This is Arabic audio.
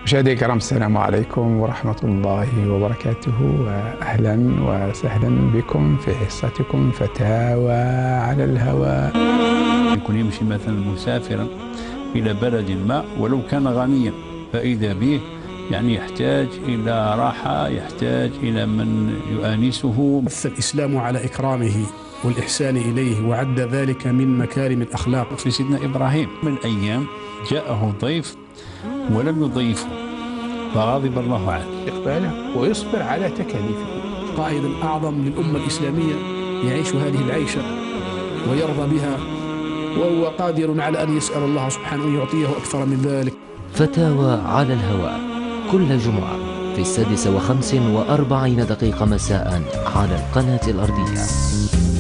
مشاهدينا الكرام، السلام عليكم ورحمة الله وبركاته، وأهلا وسهلا بكم في حصتكم فتاوى على الهواء. يكون يمشي مثلا مسافرا إلى بلد ما ولو كان غنيا، فإذا به يحتاج إلى راحة، يحتاج إلى من يؤانسه. حث الإسلام على إكرامه والإحسان إليه، وعد ذلك من مكارم الأخلاق. في سيدنا إبراهيم من أيام جاءه ضيف ولم يضيفه فغضب الله عنه إقباله ويصبر على تكاليفه. قائد أعظم للأمة الإسلامية يعيش هذه العيشة ويرضى بها، وهو قادر على أن يسأل الله سبحانه أن يعطيه أكثر من ذلك. فتاوى على الهواء كل جمعة في 6:45 مساء على القناة الأرضية.